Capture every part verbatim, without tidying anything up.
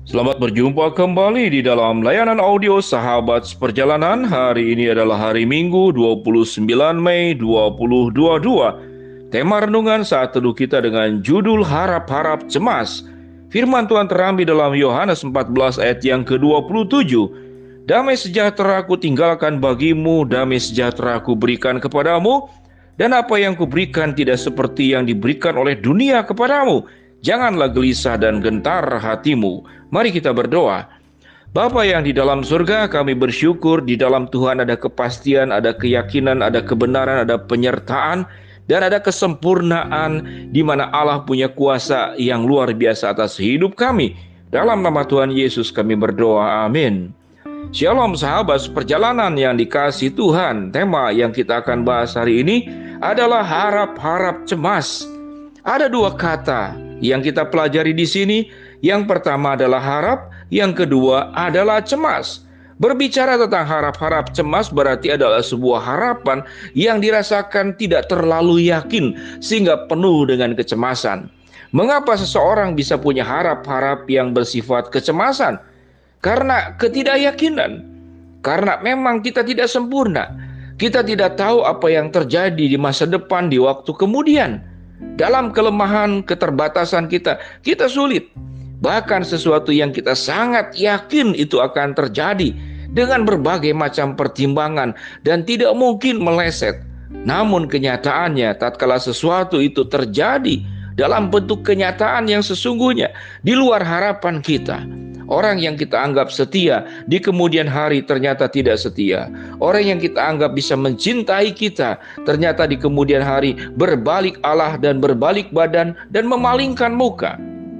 Selamat berjumpa kembali di dalam layanan audio Sahabat Seperjalanan. Hari ini adalah hari Minggu dua puluh sembilan Mei dua ribu dua puluh dua. Tema renungan saat teduh kita dengan judul Harap-harap Cemas. Firman Tuhan terambil dalam Yohanes empat belas ayat yang ke dua puluh tujuh. Damai sejahtera ku tinggalkan bagimu, damai sejahtera ku berikan kepadamu, dan apa yang kuberikan tidak seperti yang diberikan oleh dunia kepadamu. Janganlah gelisah dan gentar hatimu. Mari kita berdoa. Bapa yang di dalam surga, kami bersyukur di dalam Tuhan ada kepastian, ada keyakinan, ada kebenaran, ada penyertaan, dan ada kesempurnaan di mana Allah punya kuasa yang luar biasa atas hidup kami. Dalam nama Tuhan Yesus kami berdoa, amin. Shalom sahabat seperjalanan yang dikasihi Tuhan. Tema yang kita akan bahas hari ini adalah harap-harap cemas. Ada dua kata yang kita pelajari di sini. Yang pertama adalah harap, yang kedua adalah cemas. Berbicara tentang harap-harap cemas berarti adalah sebuah harapan yang dirasakan tidak terlalu yakin sehingga penuh dengan kecemasan. Mengapa seseorang bisa punya harap-harap yang bersifat kecemasan? Karena ketidakyakinan. Karena memang kita tidak sempurna. Kita tidak tahu apa yang terjadi di masa depan, di waktu kemudian. Dalam kelemahan, keterbatasan kita, kita sulit. Bahkan sesuatu yang kita sangat yakin itu akan terjadi dengan berbagai macam pertimbangan dan tidak mungkin meleset. Namun kenyataannya tatkala sesuatu itu terjadi dalam bentuk kenyataan yang sesungguhnya di luar harapan kita. Orang yang kita anggap setia di kemudian hari ternyata tidak setia. Orang yang kita anggap bisa mencintai kita ternyata di kemudian hari berbalik alah dan berbalik badan dan memalingkan muka.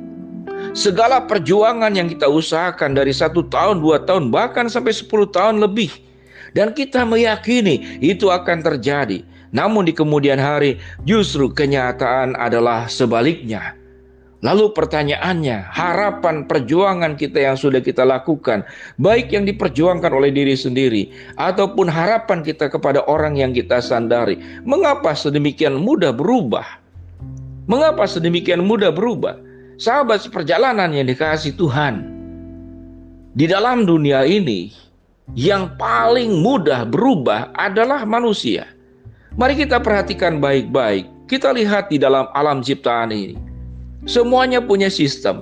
Segala perjuangan yang kita usahakan dari satu tahun, dua tahun, bahkan sampai sepuluh tahun lebih. Dan kita meyakini itu akan terjadi. Namun di kemudian hari justru kenyataan adalah sebaliknya. Lalu pertanyaannya, harapan perjuangan kita yang sudah kita lakukan, baik yang diperjuangkan oleh diri sendiri, ataupun harapan kita kepada orang yang kita sandari, mengapa sedemikian mudah berubah? Mengapa sedemikian mudah berubah? Sahabat seperjalanan yang dikasihi Tuhan, di dalam dunia ini yang paling mudah berubah adalah manusia. Mari kita perhatikan baik-baik. Kita lihat di dalam alam ciptaan ini, semuanya punya sistem.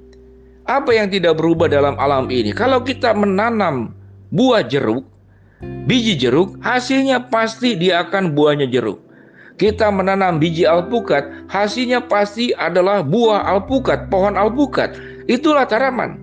Apa yang tidak berubah dalam alam ini? Kalau kita menanam buah jeruk, biji jeruk, hasilnya pasti dia akan buahnya jeruk. Kita menanam biji alpukat, hasilnya pasti adalah buah alpukat, pohon alpukat. Itulah tanaman.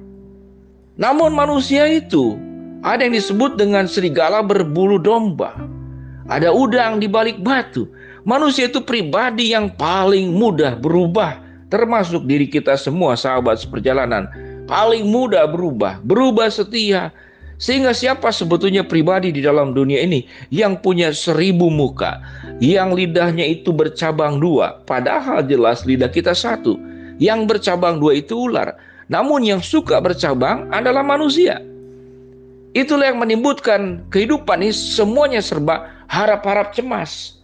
Namun manusia itu ada yang disebut dengan serigala berbulu domba. Ada udang di balik batu. Manusia itu pribadi yang paling mudah berubah, termasuk diri kita semua sahabat seperjalanan. Paling mudah berubah, berubah setia. Sehingga siapa sebetulnya pribadi di dalam dunia ini yang punya seribu muka, yang lidahnya itu bercabang dua, padahal jelas lidah kita satu. Yang bercabang dua itu ular, namun yang suka bercabang adalah manusia. Itulah yang menimbulkan kehidupan ini semuanya serba harap-harap cemas.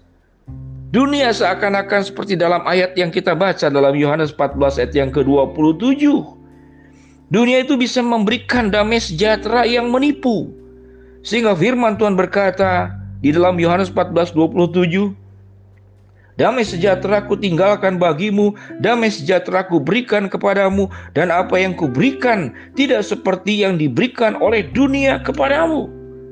Dunia seakan-akan seperti dalam ayat yang kita baca dalam Yohanes empat belas ayat yang ke dua puluh tujuh. Dunia itu bisa memberikan damai sejahtera yang menipu. Sehingga firman Tuhan berkata di dalam Yohanes empat belas dua puluh tujuh, damai sejahtera ku tinggalkan bagimu, damai sejahtera ku berikan kepadamu, dan apa yang ku berikan tidak seperti yang diberikan oleh dunia kepadamu.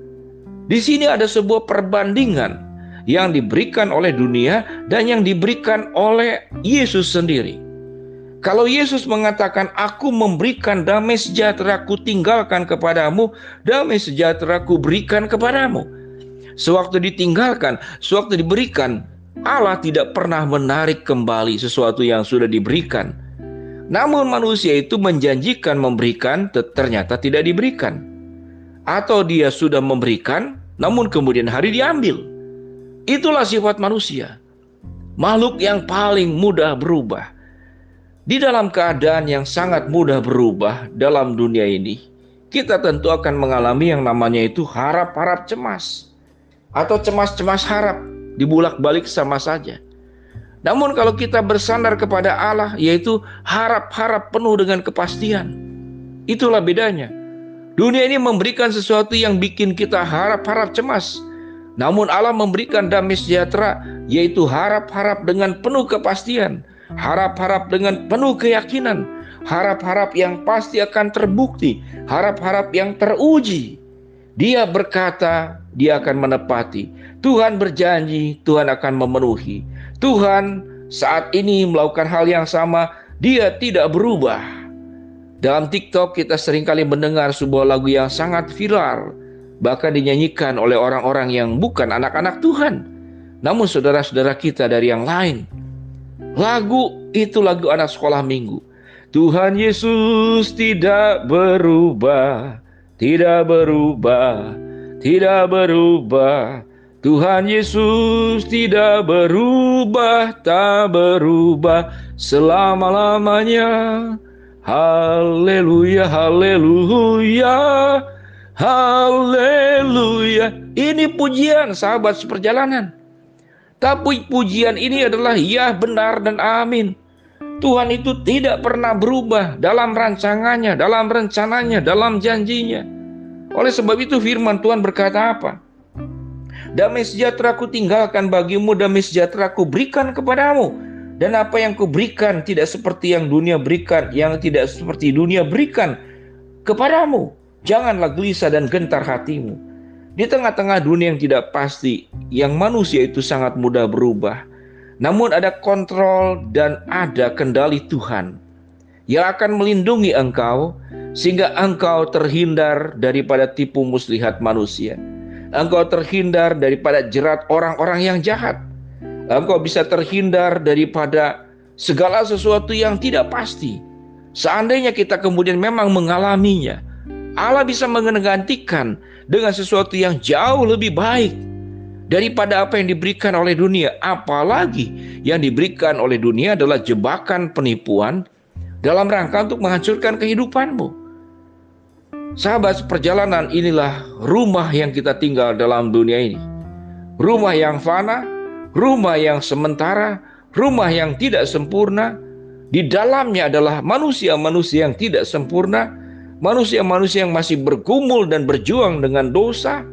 Di sini ada sebuah perbandingan yang diberikan oleh dunia dan yang diberikan oleh Yesus sendiri. Kalau Yesus mengatakan, aku memberikan damai sejahtera ku tinggalkan kepadamu, damai sejahtera ku berikan kepadamu. Sewaktu ditinggalkan, sewaktu diberikan, Allah tidak pernah menarik kembali sesuatu yang sudah diberikan. Namun manusia itu menjanjikan memberikan, ternyata tidak diberikan. Atau dia sudah memberikan, namun kemudian hari diambil. Itulah sifat manusia. Makhluk yang paling mudah berubah. Di dalam keadaan yang sangat mudah berubah dalam dunia ini, kita tentu akan mengalami yang namanya itu harap-harap cemas. Atau cemas-cemas harap, dibulak-balik sama saja. Namun kalau kita bersandar kepada Allah, yaitu harap-harap penuh dengan kepastian. Itulah bedanya. Dunia ini memberikan sesuatu yang bikin kita harap-harap cemas. Namun Allah memberikan damai sejahtera, yaitu harap-harap dengan penuh kepastian, harap-harap dengan penuh keyakinan, harap-harap yang pasti akan terbukti, harap-harap yang teruji. Dia berkata, dia akan menepati. Tuhan berjanji, Tuhan akan memenuhi. Tuhan saat ini melakukan hal yang sama, dia tidak berubah. Dalam TikTok kita seringkali mendengar sebuah lagu yang sangat viral, bahkan dinyanyikan oleh orang-orang yang bukan anak-anak Tuhan, namun saudara-saudara kita dari yang lain. Lagu itu lagu anak sekolah minggu. Tuhan Yesus tidak berubah, tidak berubah, tidak berubah. Tuhan Yesus tidak berubah, tak berubah selama-lamanya. Haleluya, haleluya, haleluya. Ini pujian sahabat seperjalanan. Tapi pujian ini adalah ya, benar, dan amin. Tuhan itu tidak pernah berubah dalam rancangannya, dalam rencananya, dalam janjinya. Oleh sebab itu firman Tuhan berkata apa? Damai sejahtera ku tinggalkan bagimu, damai sejahtera ku berikan kepadamu. Dan apa yang kuberikan tidak seperti yang dunia berikan, yang tidak seperti dunia berikan kepadamu. Janganlah gelisah dan gentar hatimu. Di tengah-tengah dunia yang tidak pasti, yang manusia itu sangat mudah berubah, namun ada kontrol dan ada kendali Tuhan yang akan melindungi engkau, sehingga engkau terhindar daripada tipu muslihat manusia. Engkau terhindar daripada jerat orang-orang yang jahat. Engkau bisa terhindar daripada segala sesuatu yang tidak pasti. Seandainya kita kemudian memang mengalaminya, Allah bisa menggantikan dengan sesuatu yang jauh lebih baik daripada apa yang diberikan oleh dunia. Apalagi yang diberikan oleh dunia adalah jebakan penipuan dalam rangka untuk menghancurkan kehidupanmu. Sahabat seperjalanan, inilah rumah yang kita tinggal dalam dunia ini. Rumah yang fana, rumah yang sementara, rumah yang tidak sempurna. Di dalamnya adalah manusia-manusia yang tidak sempurna, manusia-manusia yang masih bergumul dan berjuang dengan dosa.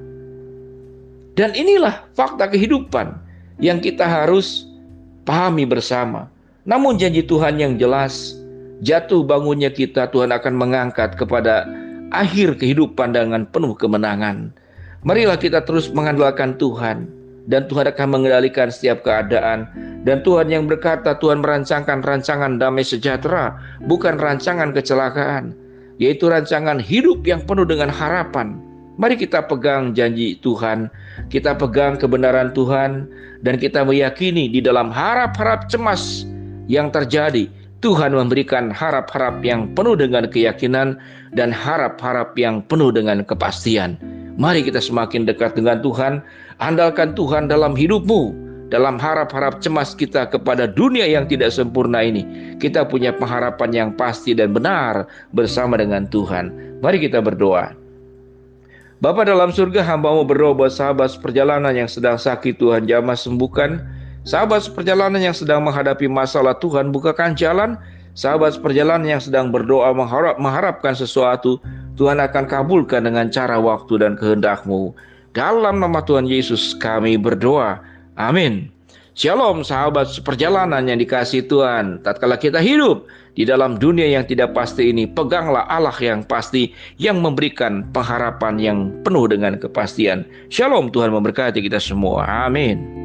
Dan inilah fakta kehidupan yang kita harus pahami bersama. Namun janji Tuhan yang jelas, jatuh bangunnya kita Tuhan akan mengangkat kepada akhir kehidupan dengan penuh kemenangan. Marilah kita terus mengandalkan Tuhan, dan Tuhan akan mengendalikan setiap keadaan. Dan Tuhan yang berkata, Tuhan merancangkan rancangan damai sejahtera, bukan rancangan kecelakaan, yaitu rancangan hidup yang penuh dengan harapan. Mari kita pegang janji Tuhan, kita pegang kebenaran Tuhan, dan kita meyakini di dalam harap-harap cemas yang terjadi, Tuhan memberikan harap-harap yang penuh dengan keyakinan dan harap-harap yang penuh dengan kepastian. Mari kita semakin dekat dengan Tuhan, andalkan Tuhan dalam hidupmu, dalam harap-harap cemas kita kepada dunia yang tidak sempurna ini. Kita punya pengharapan yang pasti dan benar bersama dengan Tuhan. Mari kita berdoa. Bapa dalam surga, hamba-Mu berdoa buat sahabat seperjalanan yang sedang sakit, Tuhan jamah sembuhkan. Sahabat seperjalanan yang sedang menghadapi masalah, Tuhan bukakan jalan. Sahabat seperjalanan yang sedang berdoa mengharap, mengharapkan sesuatu, Tuhan akan kabulkan dengan cara, waktu, dan kehendak-Mu. Dalam nama Tuhan Yesus kami berdoa. Amin. Shalom sahabat seperjalanan yang dikasihi Tuhan. Tatkala kita hidup di dalam dunia yang tidak pasti ini, peganglah Allah yang pasti, yang memberikan pengharapan yang penuh dengan kepastian. Shalom, Tuhan memberkati kita semua. Amin.